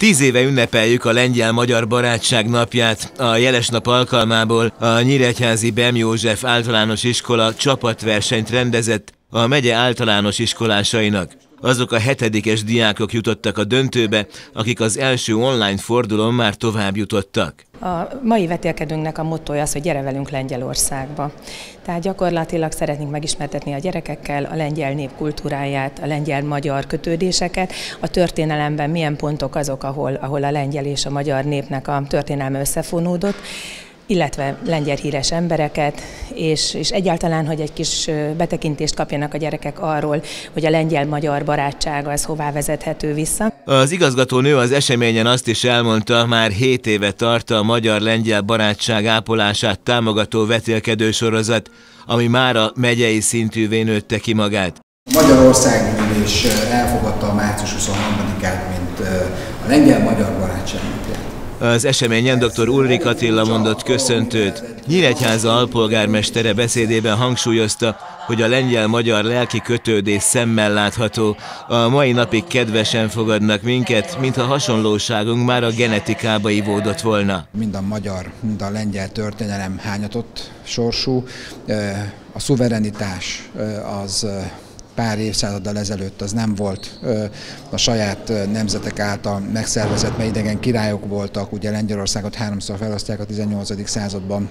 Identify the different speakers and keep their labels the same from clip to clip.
Speaker 1: 10 éve ünnepeljük a lengyel-magyar barátság napját. A jeles nap alkalmából a Nyíregyházi Bem József általános iskola csapatversenyt rendezett a megye általános iskolásainak. Azok a 7-es diákok jutottak a döntőbe, akik az első online fordulón már tovább jutottak.
Speaker 2: A mai vetélkedőnknek a mottója az, hogy gyere velünk Lengyelországba. Tehát gyakorlatilag szeretnénk megismertetni a gyerekekkel a lengyel nép kultúráját, a lengyel-magyar kötődéseket, a történelemben milyen pontok azok, ahol a lengyel és a magyar népnek a történelme összefonódott, illetve lengyel híres embereket, és egyáltalán, hogy egy kis betekintést kapjanak a gyerekek arról, hogy a lengyel-magyar barátság az hová vezethető vissza.
Speaker 1: Az igazgatónő az eseményen azt is elmondta, már 7 éve tart a magyar-lengyel barátság ápolását támogató vetélkedősorozat, ami már a megyei szintűvé nőtte ki magát.
Speaker 3: Magyarországgyűlés elfogadta a március 23-át, mint a lengyel-magyar barátság napját.
Speaker 1: Az eseményen dr. Ulrik Attila mondott köszöntőt. Nyíregyháza alpolgármestere beszédében hangsúlyozta, hogy a lengyel-magyar lelki kötődés szemmel látható. A mai napig kedvesen fogadnak minket, mintha hasonlóságunk már a genetikába ivódott volna.
Speaker 3: Mind a magyar, mind a lengyel történelem hányatott sorsú. A szuverenitás az pár évszázaddal ezelőtt az nem volt a saját nemzetek által megszervezett, mert idegen királyok voltak, ugye Lengyelországot 3-szor felosztják a 18. században,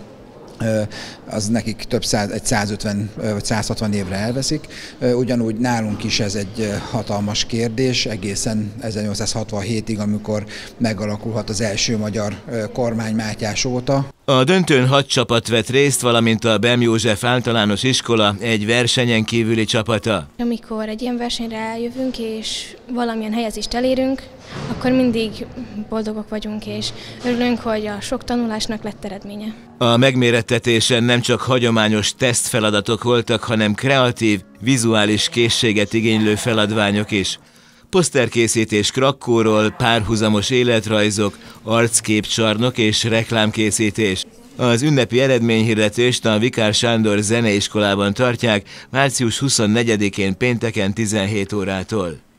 Speaker 3: az nekik egy 150 vagy 160 évre elveszik. Ugyanúgy nálunk is ez egy hatalmas kérdés, egészen 1867-ig, amikor megalakulhat az első magyar kormány Mátyás óta.
Speaker 1: A döntőn 6 csapat vett részt, valamint a Bem József általános iskola egy versenyen kívüli csapata.
Speaker 4: Amikor egy ilyen versenyre eljövünk és valamilyen helyezést elérünk, akkor mindig boldogok vagyunk és örülünk, hogy a sok tanulásnak lett eredménye.
Speaker 1: A megmérettetésen nem csak hagyományos tesztfeladatok voltak, hanem kreatív, vizuális készséget igénylő feladványok is. Poszterkészítés Krakkóról, párhuzamos életrajzok, arcképcsarnok és reklámkészítés. Az ünnepi eredményhirdetést a Vikár Sándor Zeneiskolában tartják március 24-én pénteken 17 órától.